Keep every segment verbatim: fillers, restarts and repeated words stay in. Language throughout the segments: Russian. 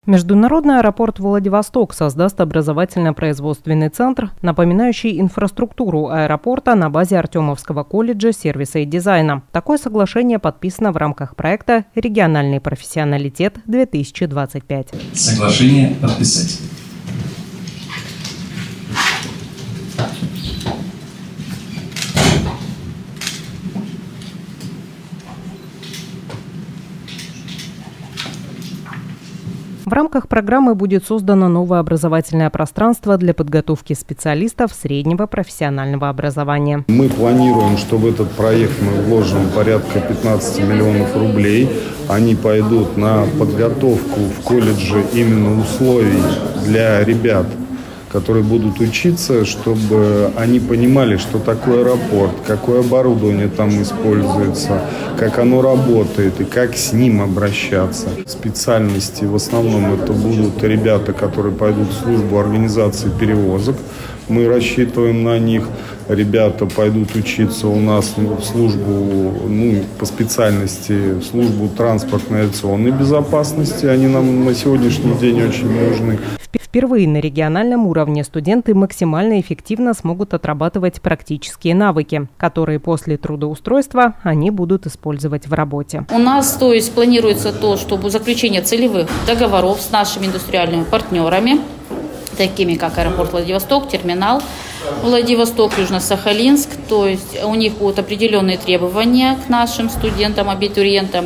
Международный аэропорт Владивосток создаст образовательно-производственный центр, напоминающий инфраструктуру аэропорта на базе Артемовского колледжа сервиса и дизайна. Такое соглашение подписано в рамках проекта «Региональный профессионалитет-две тысячи двадцать пять». Соглашение подписать. В рамках программы будет создано новое образовательное пространство для подготовки специалистов среднего профессионального образования. Мы планируем, что в этот проект мы вложим порядка пятнадцати миллионов рублей. Они пойдут на подготовку в колледже именно условий для ребят, которые будут учиться, чтобы они понимали, что такое аэропорт, какое оборудование там используется, как оно работает и как с ним обращаться. Специальности в основном это будут ребята, которые пойдут в службу организации перевозок. Мы рассчитываем на них. Ребята пойдут учиться у нас в службу, ну, по специальности, в службу транспортной и авиационной безопасности. Они нам на сегодняшний день очень нужны. Впервые на региональном уровне студенты максимально эффективно смогут отрабатывать практические навыки, которые после трудоустройства они будут использовать в работе. У нас, то есть, планируется то, чтобы заключение целевых договоров с нашими индустриальными партнерами, такими как аэропорт Владивосток, терминал Владивосток, Южно-Сахалинск. То есть у них будут определенные требования к нашим студентам, абитуриентам.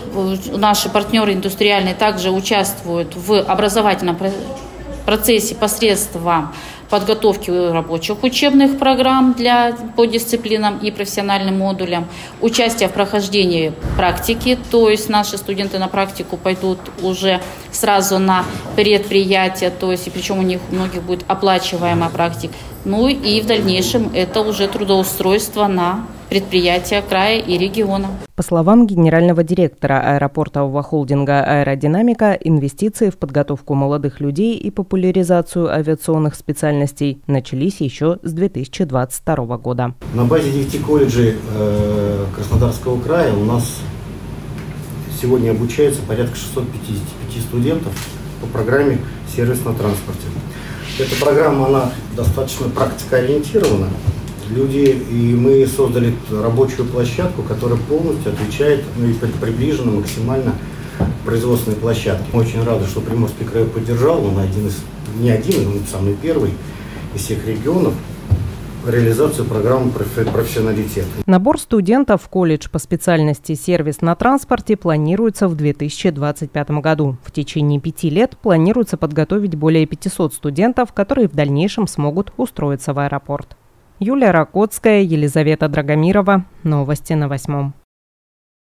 Наши партнеры индустриальные также участвуют в образовательном процессе посредством подготовки рабочих учебных программ для, по дисциплинам и профессиональным модулям, участие в прохождении практики, то есть наши студенты на практику пойдут уже сразу на предприятие, то есть и причем у них у многих будет оплачиваемая практика. Ну и в дальнейшем это уже трудоустройство на предприятия края и региона. По словам генерального директора аэропортового холдинга «Аэродинамика», инвестиции в подготовку молодых людей и популяризацию авиационных специальностей начались еще с две тысячи двадцать второго года. На базе девяти колледжей э, Краснодарского края у нас сегодня обучается порядка шестисот пятидесяти пяти студентов по программе «Сервис на транспорте». Эта программа, она достаточно практикоориентирована. Люди, и мы создали рабочую площадку, которая полностью отвечает, ну, и приближена максимально к производственной площадке. Мы очень рады, что Приморский край поддержал, он один из, не один, он самый первый из всех регионов, реализацию программы профессионалитета. Набор студентов в колледж по специальности «Сервис на транспорте» планируется в две тысячи двадцать пятом году. В течение пяти лет планируется подготовить более пятисот студентов, которые в дальнейшем смогут устроиться в аэропорт. Юлия Ракотская, Елизавета Драгомирова. Новости на восьмом.